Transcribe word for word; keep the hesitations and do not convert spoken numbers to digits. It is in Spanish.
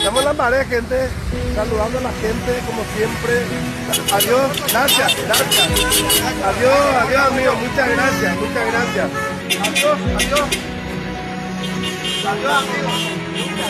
Estamos en la pared, gente, saludando a la gente como siempre. Adiós, gracias, gracias. Adiós, adiós, amigo, muchas gracias, muchas gracias. Adiós, adiós. Adiós, amigo.